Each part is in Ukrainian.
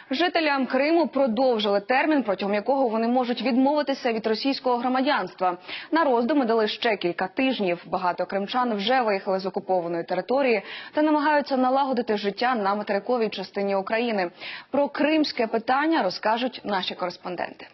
Жителям Криму продовжили термін, протягом якого вони можуть відмовитися від російського громадянства. На роздуми дали ще кілька тижнів. Багато кримчан вже виїхали з окупованої території та намагаються налагодити життя на материковій частині України. Про кримське питання розкажуть наші кореспонденти.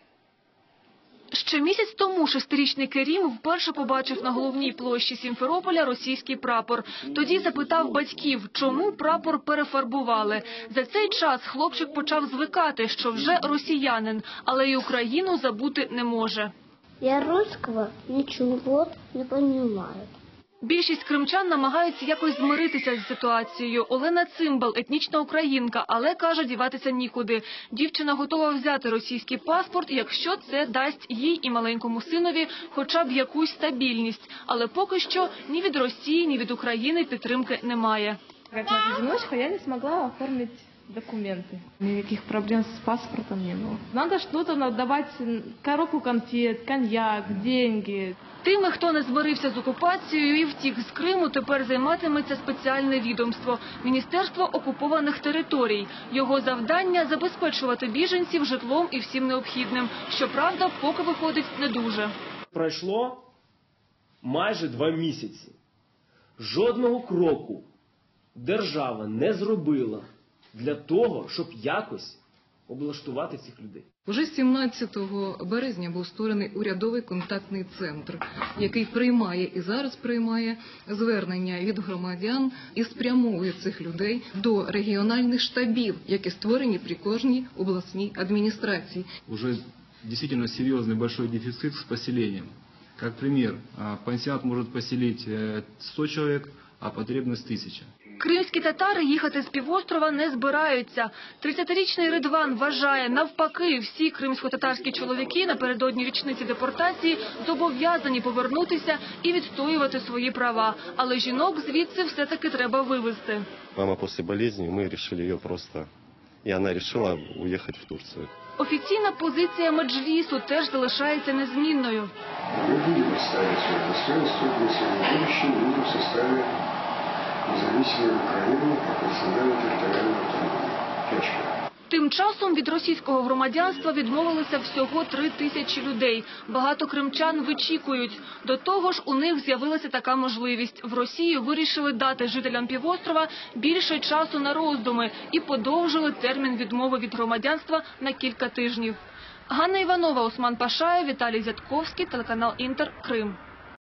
Ще місяць тому 6-річний Керім вперше побачив на головній площі Сімферополя російський прапор. Тоді запитав батьків, чому прапор перефарбували. За цей час хлопчик почав звикати, що вже росіянин, але й Україну забути не може. Я русского нічого не розумію. Більшість кримчан намагаються якось змиритися з ситуацією. Олена Цимбал – етнічна українка, але, каже, діватися нікуди. Дівчина готова взяти російський паспорт, якщо це дасть їй і маленькому синові хоча б якусь стабільність. Але поки що ні від Росії, ні від України підтримки немає. Як мать-одиночка я не змогла оформити документы. Никаких проблем с паспортом не было. Надо что-то давать, коробку конфет, коньяк, деньги. Тими, хто не змирився з окупацією і втік з Криму, тепер займатиметься спеціальне відомство – Міністерство окупованих територій. Його завдання – забезпечувати біженців житлом і всім необхідним. Щоправда, поки виходить не дуже. Пройшло майже 2 місяці. Жодного кроку держава не зробила для того, щоб якось облаштувати цих людей. Уже 17 березня був створений урядовий контактний центр, який приймає і зараз приймає звернення від громадян і спрямовує цих людей до регіональних штабів, які створені при кожній обласній адміністрації. Уже действительно серьезный большой дефицит с поселением. Как пример, пансионат может поселить 100 человек, а потребность 1000. Кримські татари їхати з півострова не збираються. 30-річний Ридван вважає, навпаки, всі кримсько-татарські чоловіки напередодні річниці депортації зобов'язані повернутися і відстоювати свої права. Але жінок звідси все-таки треба вивезти. Мама після болезні, ми вирішили її просто, і вона вирішила уїхати в Турцію. Офіційна позиція Меджлісу теж залишається незмінною. Ми будемо ставити своє достоинство, якщо в будущем будемо в составі незалежної України як національної територіальної автономії. Точка. Тим часом від російського громадянства відмовилися всього 3000 людей. Багато кримчан вичікують. До того ж, у них з'явилася така можливість. В Росії вирішили дати жителям півострова більше часу на роздуми і подовжили термін відмови від громадянства на кілька тижнів. Ганна Іванова, Осман Пашаєв, Віталій Зятковський, телеканал Інтер, Крим.